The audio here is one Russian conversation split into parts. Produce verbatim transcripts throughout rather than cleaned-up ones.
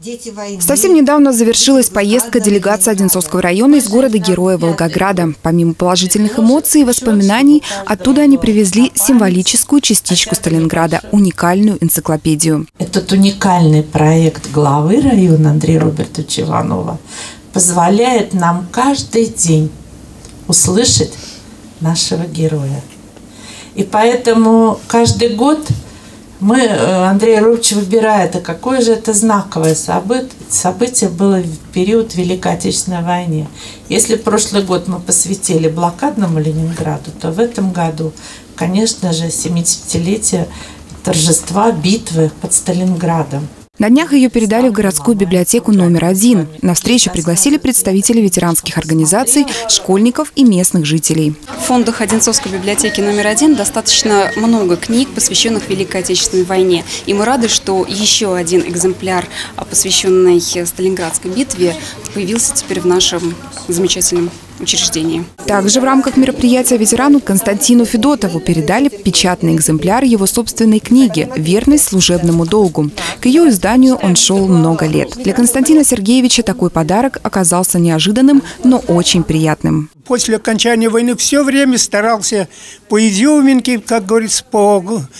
Совсем недавно завершилась поездка делегации Одинцовского района из города-героя Волгограда. Помимо положительных эмоций и воспоминаний, оттуда они привезли символическую частичку Сталинграда – уникальную энциклопедию. Этот уникальный проект главы района Андрея Робертовича Иванова позволяет нам каждый день услышать нашего героя. И поэтому каждый год мы, Андрей Робертович выбирает, а какое же это знаковое событие, событие было в период Великой Отечественной войны. Если в прошлый год мы посвятили блокадному Ленинграду, то в этом году, конечно же, семидесятилетие торжества битвы под Сталинградом. На днях ее передали в городскую библиотеку номер один. На встречу пригласили представителей ветеранских организаций, школьников и местных жителей. В фондах Одинцовской библиотеки номер один достаточно много книг, посвященных Великой Отечественной войне. И мы рады, что еще один экземпляр, посвященный Сталинградской битве, появился теперь в нашем замечательном учреждении. Также в рамках мероприятия ветерану Константину Федотову передали печатный экземпляр его собственной книги «Верность служебному долгу». К ее изданию он шел много лет. Для Константина Сергеевича такой подарок оказался неожиданным, но очень приятным. После окончания войны все время старался по изюминке, как говорится, по...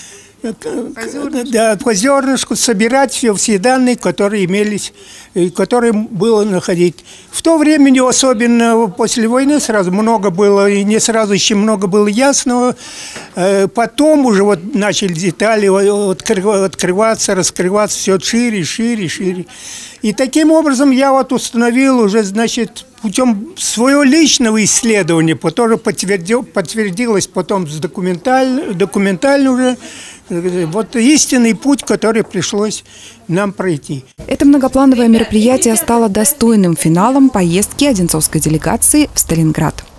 Да, по зернышку собирать все, все данные, которые имелись, которые было находить. В то время, особенно после войны, сразу много было, и не сразу еще много было ясного. Потом уже вот начали детали открываться, раскрываться все шире, шире, шире. И таким образом я вот установил уже, значит, путем своего личного исследования, которое подтвердил, подтвердилось потом с документаль, документально уже, вот истинный путь, который пришлось нам пройти. Это многоплановое мероприятие стало достойным финалом поездки одинцовской делегации в Сталинград.